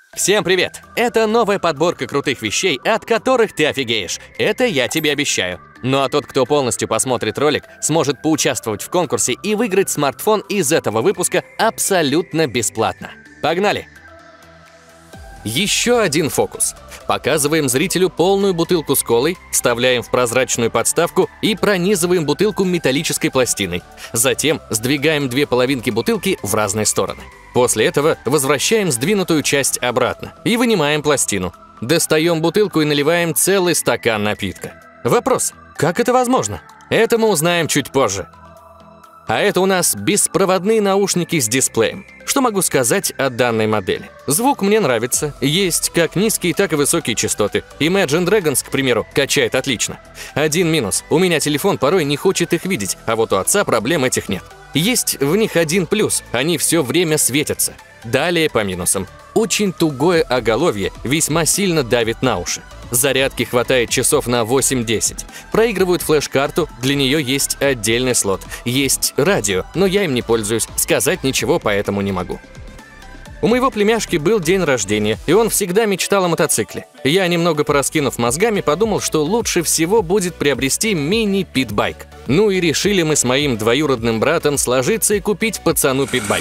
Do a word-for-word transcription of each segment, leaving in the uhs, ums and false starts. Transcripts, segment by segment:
Всем привет! Это новая подборка крутых вещей, от которых ты офигеешь. Это я тебе обещаю. Ну а тот, кто полностью посмотрит ролик, сможет поучаствовать в конкурсе и выиграть смартфон из этого выпуска абсолютно бесплатно. Погнали! Еще один фокус. Показываем зрителю полную бутылку с колой, вставляем в прозрачную подставку и пронизываем бутылку металлической пластиной. Затем сдвигаем две половинки бутылки в разные стороны. После этого возвращаем сдвинутую часть обратно и вынимаем пластину. Достаем бутылку и наливаем целый стакан напитка. Вопрос: как это возможно? Это мы узнаем чуть позже. А это у нас беспроводные наушники с дисплеем. Что могу сказать о данной модели? Звук мне нравится. Есть как низкие, так и высокие частоты. Imagine Dragons, к примеру, качает отлично. Один минус. У меня телефон порой не хочет их видеть, а вот у отца проблем этих нет. Есть в них один плюс. Они все время светятся. Далее по минусам. Очень тугое оголовье весьма сильно давит на уши. Зарядки хватает часов на восемь-десять. Проигрывают флеш-карту, для нее есть отдельный слот. Есть радио, но я им не пользуюсь, сказать ничего поэтому не могу. У моего племяшки был день рождения, и он всегда мечтал о мотоцикле. Я, немного пораскинув мозгами, подумал, что лучше всего будет приобрести мини-питбайк. Ну и решили мы с моим двоюродным братом сложиться и купить пацану питбайк.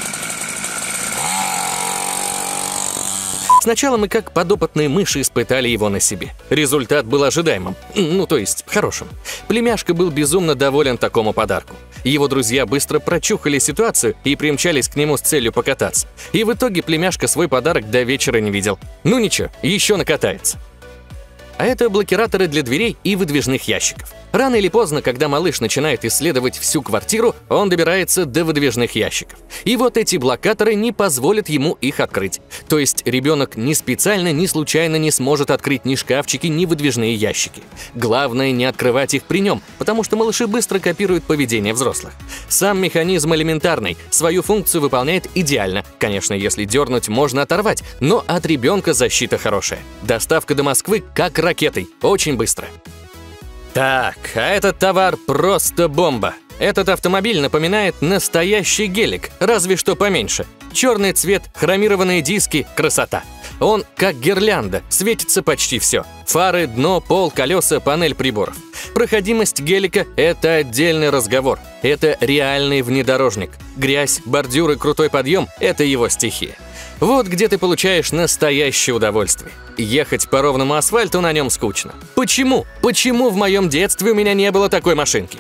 Сначала мы как подопытные мыши испытали его на себе. Результат был ожидаемым, ну то есть хорошим. Племяшка был безумно доволен такому подарку. Его друзья быстро прочухали ситуацию и примчались к нему с целью покататься. И в итоге племяшка свой подарок до вечера не видел. Ну ничего, еще накатается. А это блокираторы для дверей и выдвижных ящиков. Рано или поздно, когда малыш начинает исследовать всю квартиру, он добирается до выдвижных ящиков. И вот эти блокаторы не позволят ему их открыть. То есть ребенок ни специально, ни случайно не сможет открыть ни шкафчики, ни выдвижные ящики. Главное не открывать их при нем, потому что малыши быстро копируют поведение взрослых. Сам механизм элементарный, свою функцию выполняет идеально. Конечно, если дернуть, можно оторвать, но от ребенка защита хорошая. Доставка до Москвы как ракетой, очень быстро. Так, а этот товар просто бомба. Этот автомобиль напоминает настоящий гелик, разве что поменьше. Черный цвет, хромированные диски, красота. Он как гирлянда, светится почти все. Фары, дно, пол, колеса, панель приборов. Проходимость гелика – это отдельный разговор. Это реальный внедорожник. Грязь, бордюры, крутой подъем – это его стихия. Вот где ты получаешь настоящее удовольствие. Ехать по ровному асфальту на нем скучно. Почему? Почему в моем детстве у меня не было такой машинки?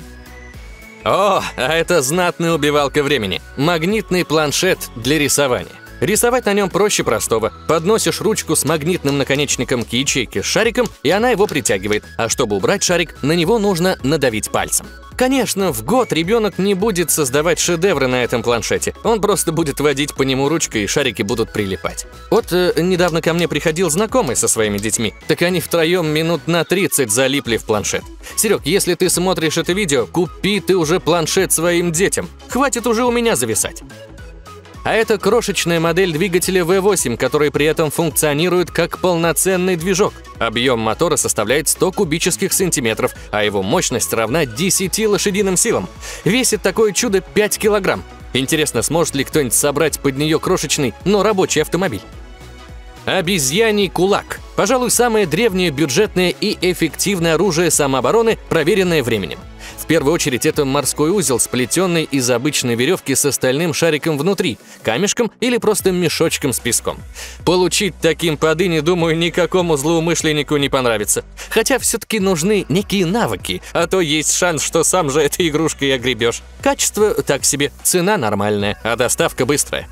О, а это знатная убивалка времени. Магнитный планшет для рисования. Рисовать на нем проще простого. Подносишь ручку с магнитным наконечником к ячейке с шариком, и она его притягивает. А чтобы убрать шарик, на него нужно надавить пальцем. Конечно, в год ребенок не будет создавать шедевры на этом планшете. Он просто будет водить по нему ручкой, и шарики будут прилипать. Вот э, недавно ко мне приходил знакомый со своими детьми. Так они втроем минут на тридцать залипли в планшет. Серег, если ты смотришь это видео, купи ты уже планшет своим детям. Хватит уже у меня зависать. А это крошечная модель двигателя вэ восемь, который при этом функционирует как полноценный движок. Объем мотора составляет сто кубических сантиметров, а его мощность равна десяти лошадиным силам. Весит такое чудо пять килограмм. Интересно, сможет ли кто-нибудь собрать под нее крошечный, но рабочий автомобиль? Обезьяний кулак. Пожалуй, самое древнее, бюджетное и эффективное оружие самообороны, проверенное временем. В первую очередь это морской узел, сплетенный из обычной веревки с остальным шариком внутри, камешком или просто мешочком с песком. Получить таким по дыне, думаю, никакому злоумышленнику не понравится. Хотя все-таки нужны некие навыки, а то есть шанс, что сам же этой игрушкой огребешь. Качество так себе, цена нормальная, а доставка быстрая.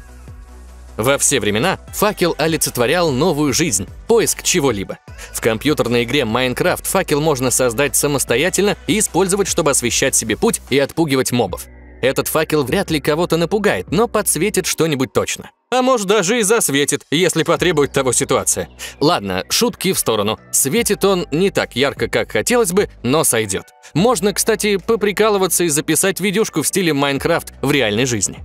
Во все времена факел олицетворял новую жизнь, поиск чего-либо. В компьютерной игре Minecraft факел можно создать самостоятельно и использовать, чтобы освещать себе путь и отпугивать мобов. Этот факел вряд ли кого-то напугает, но подсветит что-нибудь точно. А может, даже и засветит, если потребует того ситуация. Ладно, шутки в сторону. Светит он не так ярко, как хотелось бы, но сойдет. Можно, кстати, поприкалываться и записать видюшку в стиле Minecraft в реальной жизни.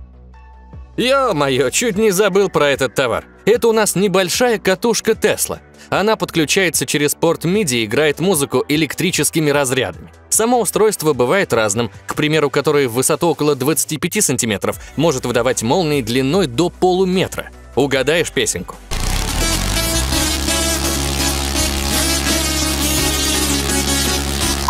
Ё-моё, чуть не забыл про этот товар. Это у нас небольшая катушка Tesla. Она подключается через порт миди и играет музыку электрическими разрядами. Само устройство бывает разным, к примеру, которое в высоту около двадцати пяти сантиметров может выдавать молнии длиной до полуметра. Угадаешь песенку?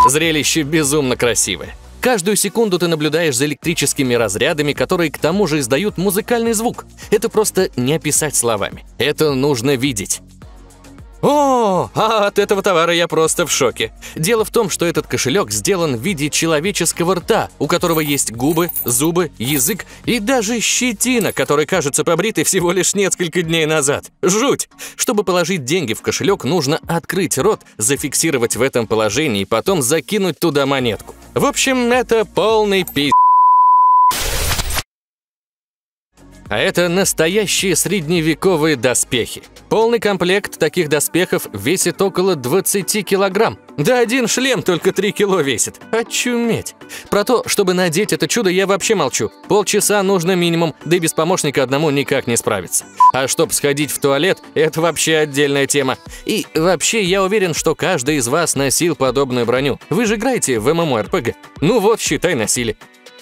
Зрелище безумно красивое. Каждую секунду ты наблюдаешь за электрическими разрядами, которые к тому же издают музыкальный звук. Это просто не описать словами. Это нужно видеть. О, а от этого товара я просто в шоке. Дело в том, что этот кошелек сделан в виде человеческого рта, у которого есть губы, зубы, язык и даже щетина, которая кажется побритой всего лишь несколько дней назад. Жуть! Чтобы положить деньги в кошелек, нужно открыть рот, зафиксировать в этом положении и потом закинуть туда монетку. В общем, это полный пи***. А это настоящие средневековые доспехи. Полный комплект таких доспехов весит около двадцати килограмм. Да один шлем только три кило весит. Очуметь. Про то, чтобы надеть это чудо, я вообще молчу. Полчаса нужно минимум, да и без помощника одному никак не справиться. А чтоб сходить в туалет, это вообще отдельная тема. И вообще, я уверен, что каждый из вас носил подобную броню. Вы же играете в эм эм о эр пи джи. Ну вот, считай, носили.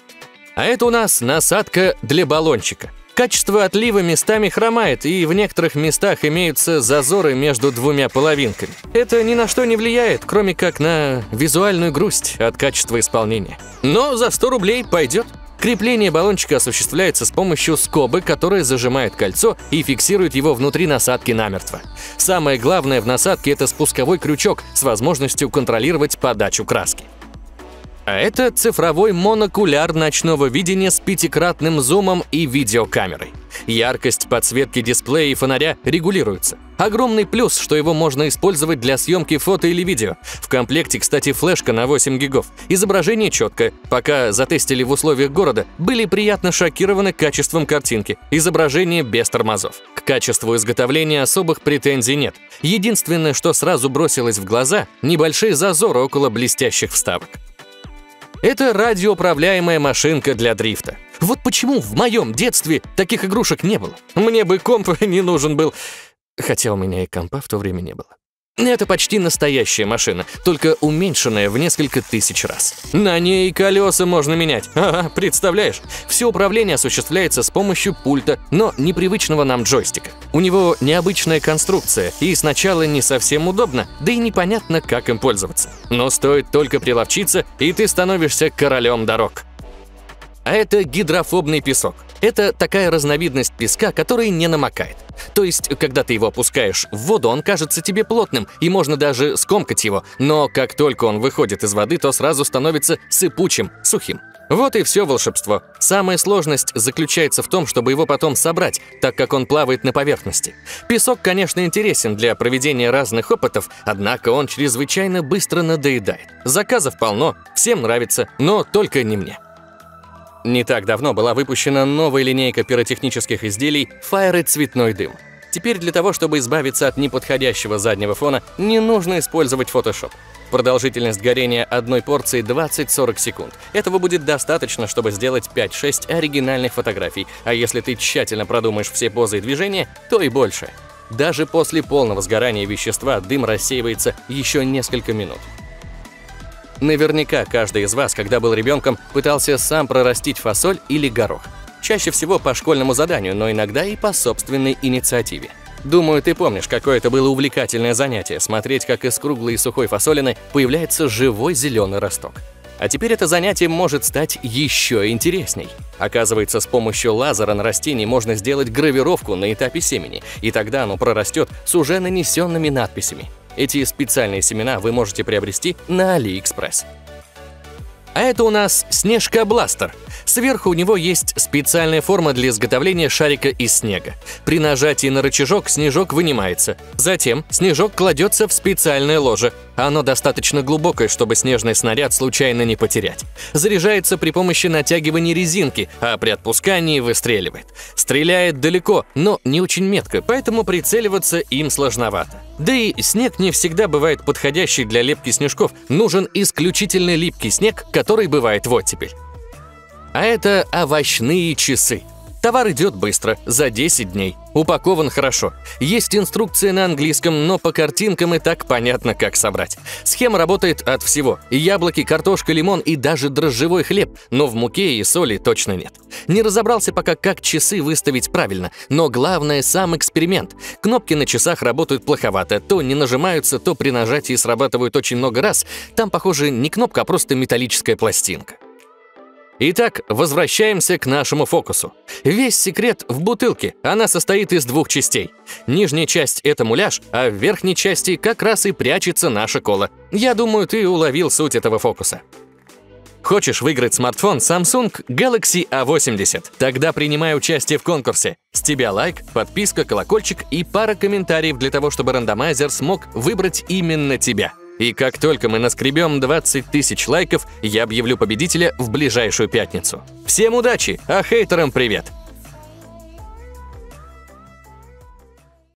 А это у нас насадка для баллончика. Качество отлива местами хромает, и в некоторых местах имеются зазоры между двумя половинками. Это ни на что не влияет, кроме как на визуальную грусть от качества исполнения. Но за сто рублей пойдет. Крепление баллончика осуществляется с помощью скобы, которая зажимает кольцо и фиксирует его внутри насадки намертво. Самое главное в насадке – это спусковой крючок с возможностью контролировать подачу краски. А это цифровой монокуляр ночного видения с пятикратным зумом и видеокамерой. Яркость подсветки дисплея и фонаря регулируется. Огромный плюс, что его можно использовать для съемки фото или видео. В комплекте, кстати, флешка на восемь гигов. Изображение четкое. Пока затестили в условиях города, были приятно шокированы качеством картинки. Изображение без тормозов. К качеству изготовления особых претензий нет. Единственное, что сразу бросилось в глаза – небольшие зазоры около блестящих вставок. Это радиоуправляемая машинка для дрифта. Вот почему в моем детстве таких игрушек не было. Мне бы комп не нужен был. Хотя у меня и компа в то время не было. Это почти настоящая машина, только уменьшенная в несколько тысяч раз. На ней и колеса можно менять. Ага, представляешь? Все управление осуществляется с помощью пульта, но непривычного нам джойстика. У него необычная конструкция, и сначала не совсем удобно, да и непонятно, как им пользоваться. Но стоит только приловчиться, и ты становишься королем дорог. А это гидрофобный песок. Это такая разновидность песка, который не намокает. То есть, когда ты его опускаешь в воду, он кажется тебе плотным, и можно даже скомкать его. Но как только он выходит из воды, то сразу становится сыпучим, сухим. Вот и все волшебство. Самая сложность заключается в том, чтобы его потом собрать, так как он плавает на поверхности. Песок, конечно, интересен для проведения разных опытов, однако он чрезвычайно быстро надоедает. Заказов полно, всем нравится, но только не мне. Не так давно была выпущена новая линейка пиротехнических изделий Fire цветной дым. Теперь для того, чтобы избавиться от неподходящего заднего фона, не нужно использовать Photoshop. Продолжительность горения одной порции двадцать-сорок секунд. Этого будет достаточно, чтобы сделать пять-шесть оригинальных фотографий, а если ты тщательно продумаешь все позы и движения, то и больше. Даже после полного сгорания вещества дым рассеивается еще несколько минут. Наверняка каждый из вас, когда был ребенком, пытался сам прорастить фасоль или горох. Чаще всего по школьному заданию, но иногда и по собственной инициативе. Думаю, ты помнишь, какое это было увлекательное занятие – смотреть, как из круглой и сухой фасолины появляется живой зеленый росток. А теперь это занятие может стать еще интересней. Оказывается, с помощью лазера на растении можно сделать гравировку на этапе семени, и тогда оно прорастет с уже нанесенными надписями. Эти специальные семена вы можете приобрести на AliExpress. А это у нас Снежка-бластер. Сверху у него есть специальная форма для изготовления шарика из снега. При нажатии на рычажок снежок вынимается. Затем снежок кладется в специальное ложе. Оно достаточно глубокое, чтобы снежный снаряд случайно не потерять. Заряжается при помощи натягивания резинки, а при отпускании выстреливает. Стреляет далеко, но не очень метко, поэтому прицеливаться им сложновато. Да и снег не всегда бывает подходящий для лепки снежков. Нужен исключительно липкий снег, который бывает в оттепель. А это овощные часы. Товар идет быстро, за десять дней. Упакован хорошо. Есть инструкция на английском, но по картинкам и так понятно, как собрать. Схема работает от всего. Яблоки, картошка, лимон и даже дрожжевой хлеб, но в муке и соли точно нет. Не разобрался пока, как часы выставить правильно, но главное сам эксперимент. Кнопки на часах работают плоховато, то не нажимаются, то при нажатии срабатывают очень много раз. Там, похоже, не кнопка, а просто металлическая пластинка. Итак, возвращаемся к нашему фокусу. Весь секрет в бутылке. Она состоит из двух частей. Нижняя часть – это муляж, а в верхней части как раз и прячется наша кола. Я думаю, ты уловил суть этого фокуса. Хочешь выиграть смартфон Samsung Galaxy а восемьдесят? Тогда принимай участие в конкурсе. С тебя лайк, подписка, колокольчик и пара комментариев для того, чтобы рандомайзер смог выбрать именно тебя. И как только мы наскребем двадцать тысяч лайков, я объявлю победителя в ближайшую пятницу. Всем удачи, а хейтерам привет!